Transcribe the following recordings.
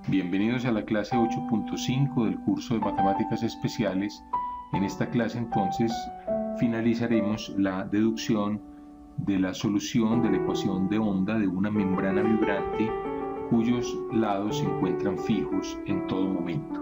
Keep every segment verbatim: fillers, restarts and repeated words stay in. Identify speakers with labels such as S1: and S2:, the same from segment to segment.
S1: Bienvenidos a la clase ocho punto cinco del curso de Matemáticas Especiales. En esta clase entonces finalizaremos la deducción de la solución de la ecuación de onda de una membrana vibrante cuyos lados se encuentran fijos en todo momento.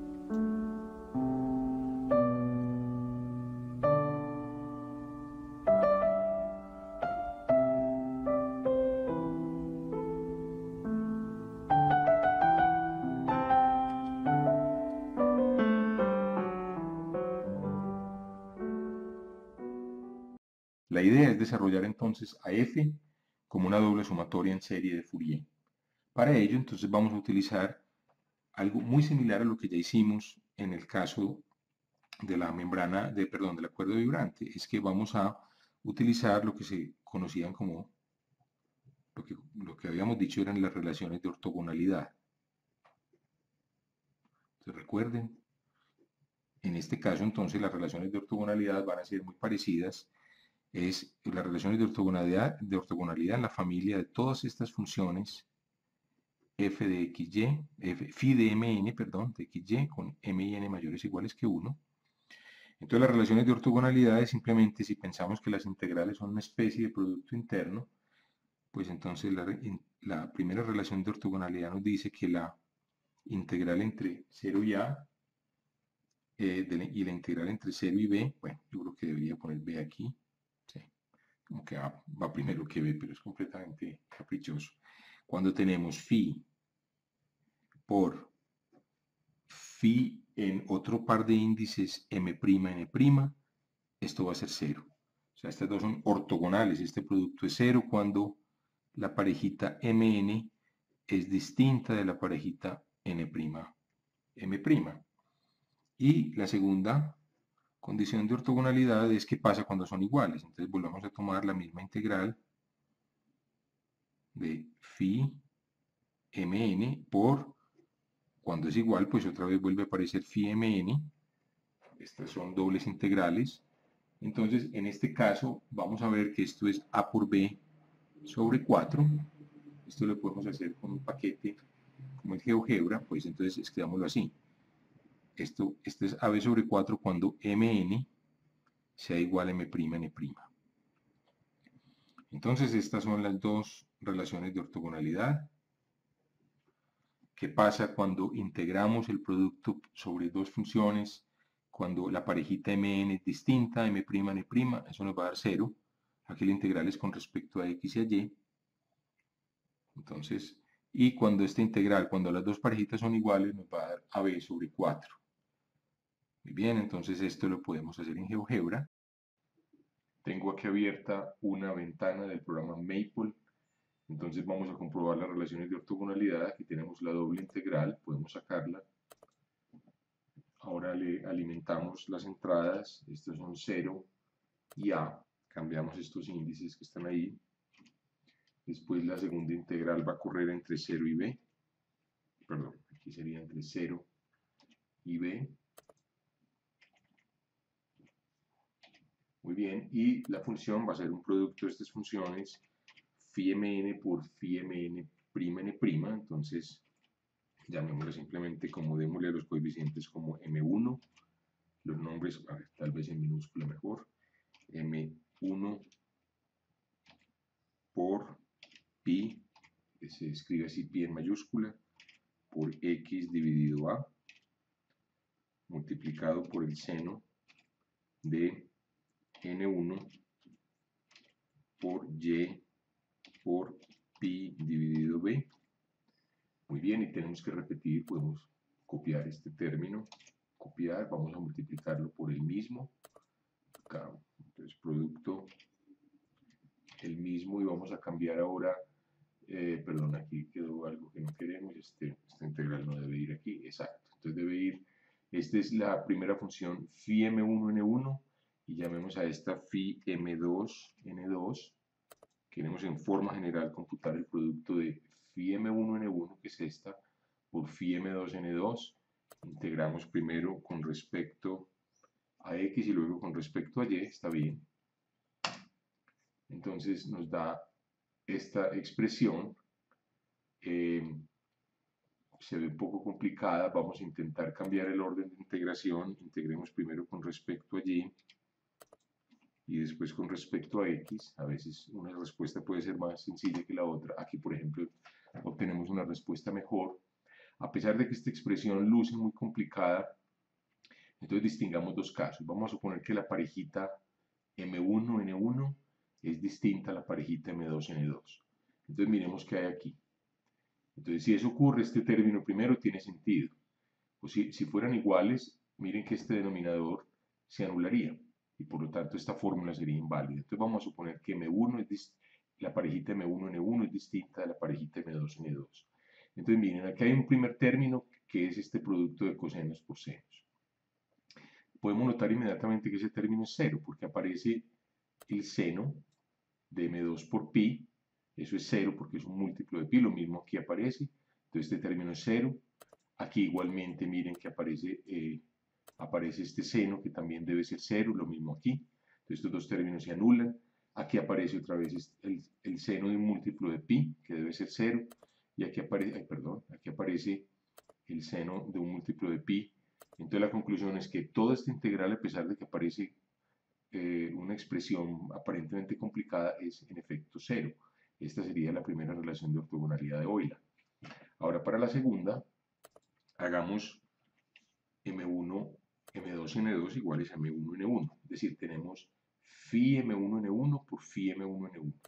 S1: La idea es desarrollar entonces a f como una doble sumatoria en serie de Fourier. Para ello entonces vamos a utilizar algo muy similar a lo que ya hicimos en el caso de la membrana, de, perdón, de la cuerda vibrante. Es que vamos a utilizar lo que se conocían como, lo que, lo que habíamos dicho eran las relaciones de ortogonalidad. Entonces recuerden, en este caso entonces las relaciones de ortogonalidad van a ser muy parecidas. Es las relaciones de ortogonalidad, de ortogonalidad en la familia de todas estas funciones f de xy, f, phi de mn, perdón, de xy con m y n mayores o iguales que uno. Entonces las relaciones de ortogonalidad es simplemente si pensamos que las integrales son una especie de producto interno, pues entonces la, la primera relación de ortogonalidad nos dice que la integral entre cero y a eh, de la, y la integral entre cero y b, bueno, yo creo que debería poner b aquí, sí, como que a va primero que b, pero es completamente caprichoso. Cuando tenemos phi por phi en otro par de índices m'n', esto va a ser cero. O sea, estas dos son ortogonales. Este producto es cero cuando la parejita mn es distinta de la parejita n', m'. Y la segunda condición de ortogonalidad es qué pasa cuando son iguales. Entonces volvemos a tomar la misma integral de phi mn por, cuando es igual, pues otra vez vuelve a aparecer phi mn. Estas son dobles integrales. Entonces, en este caso, vamos a ver que esto es a por b sobre cuatro. Esto lo podemos hacer con un paquete como el GeoGebra, pues entonces escribámoslo así. Esto, esto es ab sobre cuatro cuando mn sea igual a m'n'. Entonces, estas son las dos relaciones de ortogonalidad. ¿Qué pasa cuando integramos el producto sobre dos funciones? Cuando la parejita mn es distinta, m', n', eso nos va a dar cero. Aquí la integral es con respecto a x y a y. Entonces, y cuando esta integral, cuando las dos parejitas son iguales, nos va a dar ab sobre cuatro. Muy bien, entonces esto lo podemos hacer en GeoGebra. Tengo aquí abierta una ventana del programa Maple. Entonces vamos a comprobar las relaciones de ortogonalidad. Aquí tenemos la doble integral, podemos sacarla. Ahora le alimentamos las entradas, estos son cero y a, cambiamos estos índices que están ahí. Después la segunda integral va a correr entre cero y b, perdón, aquí sería entre cero y b. Muy bien, y la función va a ser un producto de estas funciones, phi mn por phi mn', n', entonces llamémoslo simplemente como démosle a los coeficientes como eme uno, los nombres, a ver, tal vez en minúscula mejor, eme uno por pi, que se escribe así pi en mayúscula, por x dividido a, multiplicado por el seno de ene uno por y por pi dividido b. Muy bien, y tenemos que repetir, podemos copiar este término, copiar, vamos a multiplicarlo por el mismo, acá, entonces producto, el mismo, y vamos a cambiar ahora, eh, perdón, aquí quedó algo que no queremos, este, esta integral no debe ir aquí, exacto, entonces debe ir, esta es la primera función phi eme uno ene uno, y llamemos a esta phi eme dos ene dos, queremos en forma general computar el producto de phi eme uno ene uno, que es esta, por phi eme dos ene dos, integramos primero con respecto a x y luego con respecto a y, está bien. Entonces nos da esta expresión eh, se ve un poco complicada. Vamos a intentar cambiar el orden de integración. Integremos primero con respecto a y y después con respecto a x. A veces una respuesta puede ser más sencilla que la otra. Aquí, por ejemplo, obtenemos una respuesta mejor. A pesar de que esta expresión luce muy complicada, entonces distingamos dos casos. Vamos a suponer que la parejita eme uno ene uno es distinta a la parejita eme dos ene dos. Entonces miremos qué hay aquí. Entonces, si eso ocurre, este término primero tiene sentido. Pues si, si fueran iguales, miren que este denominador se anularía y por lo tanto esta fórmula sería inválida. Entonces vamos a suponer que eme uno es la parejita eme uno ene uno es distinta a la parejita eme dos ene dos. Entonces miren, aquí hay un primer término que es este producto de cosenos por senos. Podemos notar inmediatamente que ese término es cero porque aparece el seno de eme dos por pi. Eso es cero porque es un múltiplo de pi, lo mismo aquí aparece. Entonces este término es cero. Aquí igualmente miren que aparece, eh, aparece este seno que también debe ser cero, lo mismo aquí. Entonces estos dos términos se anulan. Aquí aparece otra vez el, el seno de un múltiplo de pi, que debe ser cero. Y aquí aparece, ay, perdón, aquí aparece el seno de un múltiplo de pi. Entonces la conclusión es que toda esta integral, a pesar de que aparece eh, una expresión aparentemente complicada, es en efecto cero. Esta sería la primera relación de ortogonalidad de Euler. Ahora para la segunda, hagamos eme uno, eme dos, ene dos iguales a eme uno, ene uno. Es decir, tenemos phi eme uno, ene uno por phi eme uno, ene uno.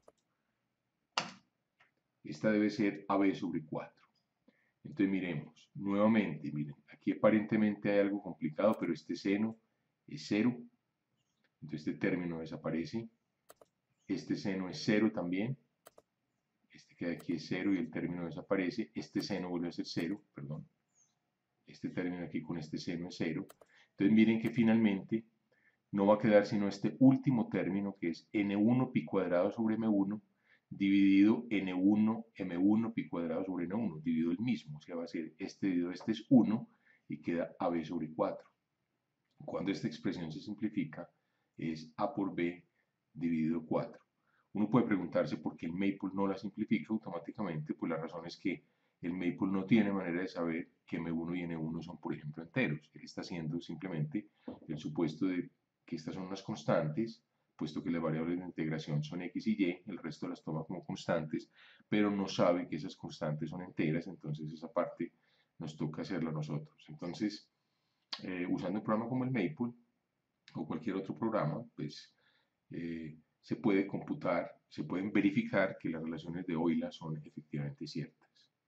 S1: Esta debe ser a b sobre cuatro. Entonces miremos, nuevamente, miren, aquí aparentemente hay algo complicado, pero este seno es cero. Entonces este término desaparece. Este seno es cero también. Este que de aquí es cero y el término desaparece. Este seno vuelve a ser cero, perdón. Este término aquí con este seno es cero. Entonces miren que finalmente no va a quedar sino este último término que es ene uno pi cuadrado sobre eme uno dividido ene uno, eme uno pi cuadrado sobre ene uno, dividido el mismo. O sea, va a ser este dividido este es uno y queda a b sobre cuatro. Cuando esta expresión se simplifica es a por b dividido cuatro. Uno puede preguntarse por qué el Maple no la simplifica automáticamente. Pues la razón es que el Maple no tiene manera de saber que eme uno y ene uno son, por ejemplo, enteros. Él está haciendo simplemente el supuesto de que estas son unas constantes, puesto que las variables de integración son x y y, el resto las toma como constantes, pero no sabe que esas constantes son enteras, entonces esa parte nos toca hacerla nosotros. Entonces, eh, usando un programa como el Maple o cualquier otro programa, pues eh, se puede computar, se pueden verificar que las relaciones de Euler son efectivamente ciertas.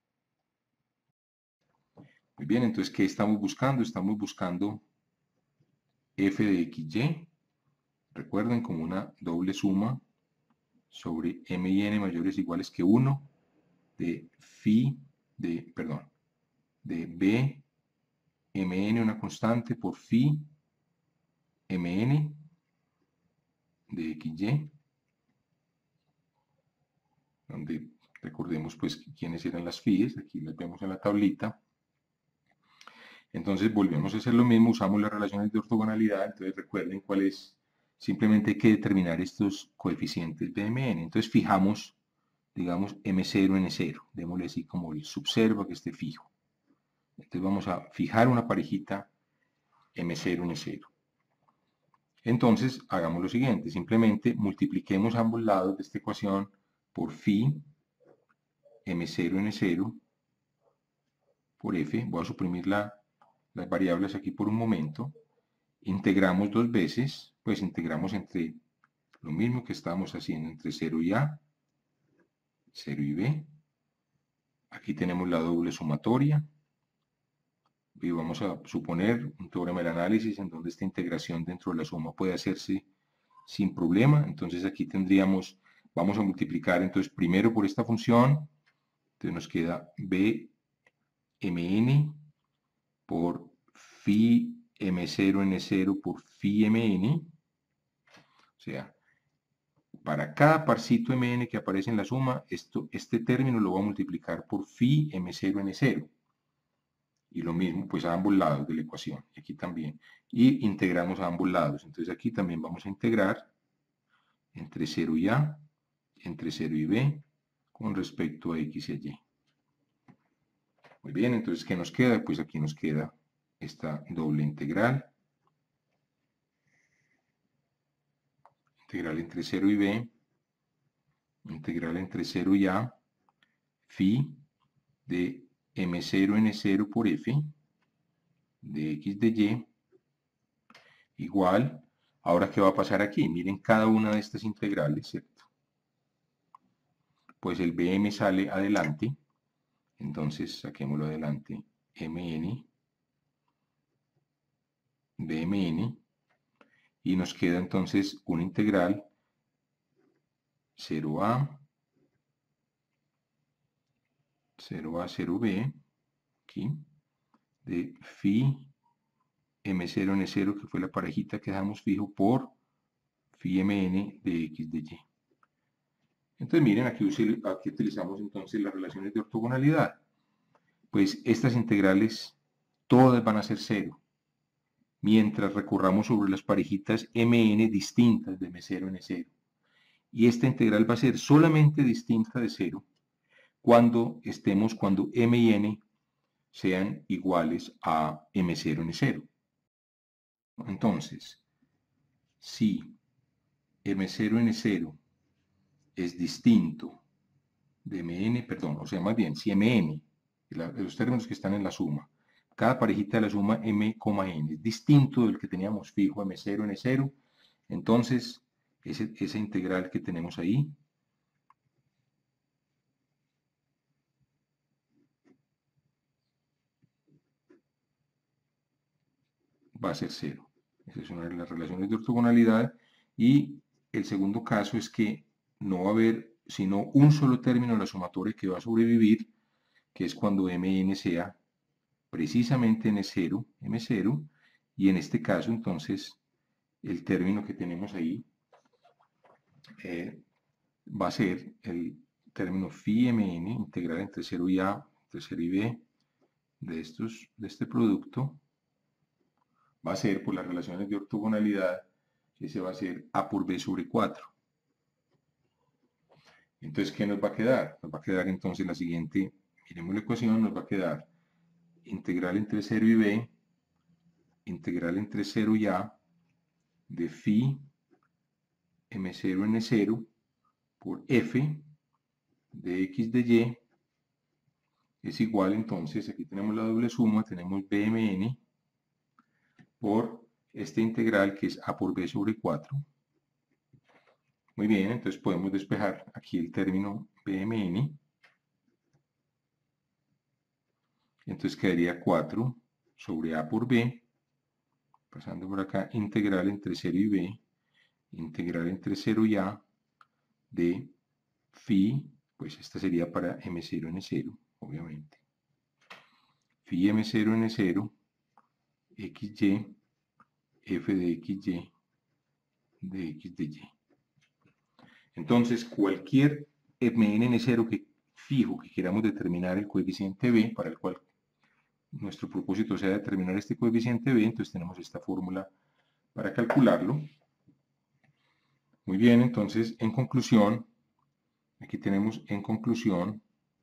S1: Muy bien, entonces, ¿qué estamos buscando? Estamos buscando f de xy, recuerden, como una doble suma sobre m y n mayores o iguales que uno de phi, de, perdón, de b, mn, una constante, por phi, mn de xy, donde recordemos pues quiénes eran las phi's, aquí las vemos en la tablita. Entonces volvemos a hacer lo mismo, usamos las relaciones de ortogonalidad. Entonces recuerden cuál es, simplemente hay que determinar estos coeficientes de mn. Entonces fijamos, digamos, eme cero, ene cero, démosle así como el subserva que esté fijo. Entonces vamos a fijar una parejita eme cero, ene cero. Entonces hagamos lo siguiente, simplemente multipliquemos ambos lados de esta ecuación por phi eme cero, ene cero por f. Voy a suprimir la, las variables aquí por un momento. Integramos dos veces, pues integramos entre lo mismo que estábamos haciendo entre cero y a, cero y b. Aquí tenemos la doble sumatoria. Y vamos a suponer un teorema del análisis en donde esta integración dentro de la suma puede hacerse sin problema. Entonces aquí tendríamos, vamos a multiplicar entonces primero por esta función. Entonces nos queda b mn por phi eme cero, ene cero por phi mn. O sea, para cada parcito mn que aparece en la suma, esto, este término lo voy a multiplicar por phi eme cero, ene cero. Y lo mismo, pues a ambos lados de la ecuación. Y aquí también. Y integramos a ambos lados. Entonces aquí también vamos a integrar entre cero y a, entre cero y b, con respecto a x y a y. Muy bien, entonces, ¿qué nos queda? Pues aquí nos queda esta doble integral. Integral entre cero y b, integral entre cero y a, phi de m cero n cero por f de x de y, igual, ahora ¿qué va a pasar aquí? Miren cada una de estas integrales, ¿cierto? Pues el bm sale adelante, entonces saquémoslo adelante, mn, bmn, y nos queda entonces una integral cero a, cero a, cero b, aquí, de phi m cero n cero, que fue la parejita que dejamos fijo, por phi mn de x de y. Entonces miren, aquí, aquí utilizamos entonces las relaciones de ortogonalidad. Pues estas integrales todas van a ser cero, mientras recurramos sobre las parejitas mn distintas de m cero n cero. Y esta integral va a ser solamente distinta de cero cuando estemos, cuando m y n sean iguales a m cero n cero. Entonces, si m cero n cero es distinto de mn, perdón, o sea, más bien, si mn, la, los términos que están en la suma, cada parejita de la suma m, n es distinto del que teníamos fijo m cero, n cero, entonces ese, esa integral que tenemos ahí va a ser cero. Esa es una de las relaciones de ortogonalidad. Y el segundo caso es que no va a haber sino un solo término en la sumatoria que va a sobrevivir, que es cuando mn sea precisamente n cero, m cero, y en este caso entonces el término que tenemos ahí eh, va a ser el término phi mn, integral entre cero y a, entre cero y b, de, estos, de este producto, va a ser por las relaciones de ortogonalidad, ese va a ser a por b sobre cuatro. Entonces, ¿qué nos va a quedar? Nos va a quedar entonces la siguiente, miremos la ecuación, nos va a quedar integral entre cero y b, integral entre cero y a, de phi m cero n cero por f de x de y es igual, entonces, aquí tenemos la doble suma, tenemos bmn por esta integral que es a por b sobre cuatro. Muy bien, entonces podemos despejar aquí el término bmn. Entonces quedaría cuatro sobre a por b, pasando por acá, integral entre cero y b, integral entre cero y a, de phi, pues esta sería para m cero n cero, obviamente. Phi m cero n cero, xy, f de xy, de x de y. Entonces, cualquier mn n cero que fijo que queramos determinar el coeficiente b, para el cual nuestro propósito sea determinar este coeficiente b, entonces tenemos esta fórmula para calcularlo. Muy bien, entonces, en conclusión, aquí tenemos en conclusión,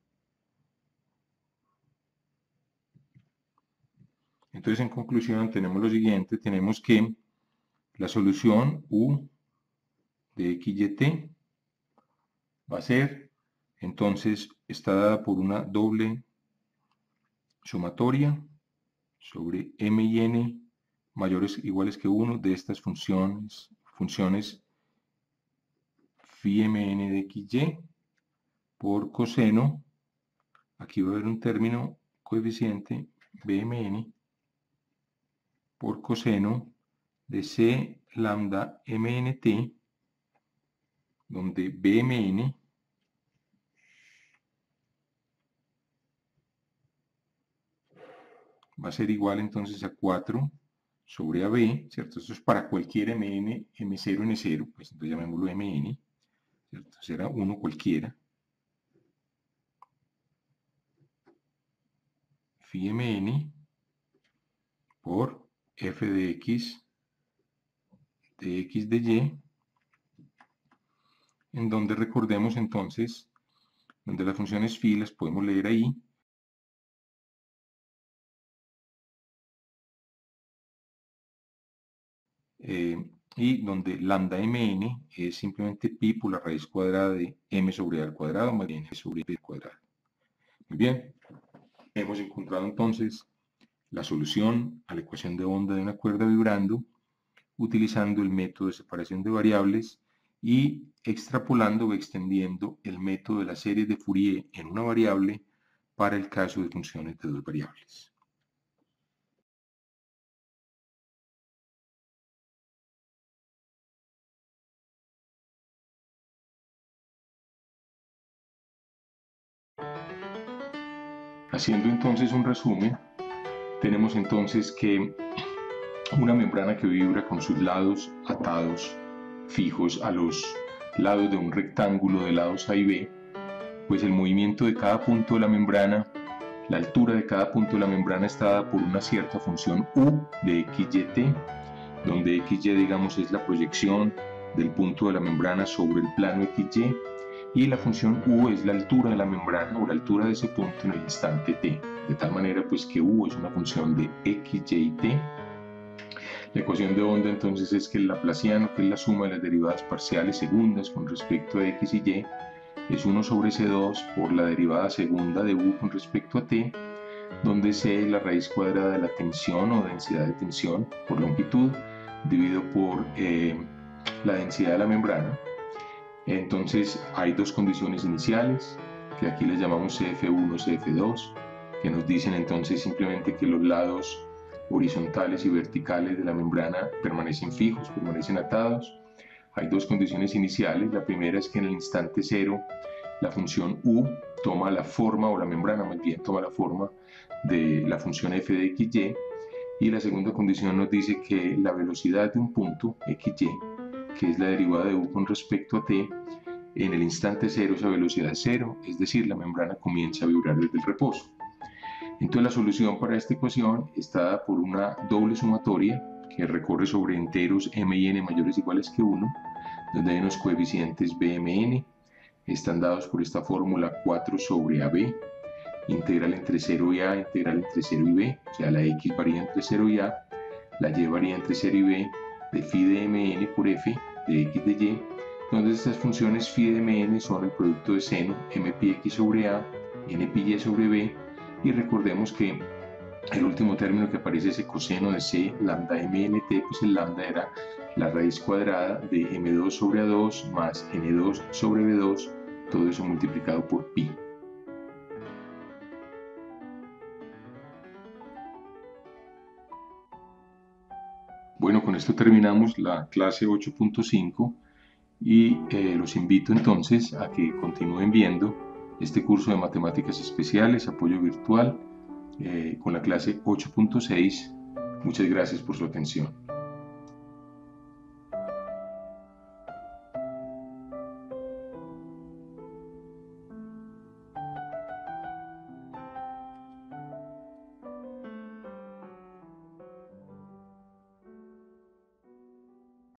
S1: entonces en conclusión tenemos lo siguiente, tenemos que la solución u de xyt va a ser, entonces, está dada por una doble sumatoria sobre m y n mayores o iguales que uno de estas funciones, funciones phi mn de xy por coseno, aquí va a haber un término coeficiente bmn por coseno de c lambda mnt, donde bmn va a ser igual entonces a cuatro sobre A B, ¿cierto? Esto es para cualquier mn, m cero, n cero, pues entonces llamémoslo mn, ¿cierto? Será uno cualquiera. Phi mn por f de x de x de y, en donde recordemos entonces, donde las funciones phi las podemos leer ahí, eh, y donde lambda mn es simplemente pi por la raíz cuadrada de m sobre a al cuadrado más bien m sobre b al cuadrado. Muy bien, hemos encontrado entonces la solución a la ecuación de onda de una cuerda vibrando utilizando el método de separación de variables y extrapolando o extendiendo el método de la serie de Fourier en una variable para el caso de funciones de dos variables. Haciendo entonces un resumen, tenemos entonces que una membrana que vibra con sus lados atados fijos a los lados de un rectángulo de lados A y B, pues el movimiento de cada punto de la membrana, la altura de cada punto de la membrana está dada por una cierta función U de X Y T, donde X Y, digamos, es la proyección del punto de la membrana sobre el plano X Y, y la función U es la altura de la membrana o la altura de ese punto en el instante T, de tal manera pues que U es una función de X Y y T. La ecuación de onda entonces es que el laplaciano, que es la suma de las derivadas parciales segundas con respecto a X y Y, es uno sobre C dos por la derivada segunda de U con respecto a T, donde C es la raíz cuadrada de la tensión o densidad de tensión por longitud, dividido por eh, la densidad de la membrana. Entonces hay dos condiciones iniciales, que aquí les llamamos C F uno, C F dos, que nos dicen entonces simplemente que los lados horizontales y verticales de la membrana permanecen fijos, permanecen atados. Hay dos condiciones iniciales. La primera es que en el instante cero la función U toma la forma, o la membrana más bien toma la forma de la función f de xy, y la segunda condición nos dice que la velocidad de un punto xy, que es la derivada de U con respecto a t, en el instante cero esa velocidad es cero, es decir, la membrana comienza a vibrar desde el reposo. Entonces la solución para esta ecuación está dada por una doble sumatoria que recorre sobre enteros m y n mayores o iguales que uno, donde hay unos coeficientes bmn, están dados por esta fórmula cuatro sobre ab, integral entre cero y a, integral entre cero y b, o sea la x varía entre cero y a, la y varía entre cero y b, de phi de mn por f de x de y, donde estas funciones phi de mn son el producto de seno m pi x sobre a, n pi y sobre b, y recordemos que el último término que aparece es el coseno de c lambda mnt, pues el lambda era la raíz cuadrada de eme dos sobre a dos más ene dos sobre be dos, todo eso multiplicado por pi. Bueno, con esto terminamos la clase ocho punto cinco y eh, los invito entonces a que continúen viendo este curso de matemáticas especiales, apoyo virtual, eh, con la clase ocho punto seis. Muchas gracias por su atención.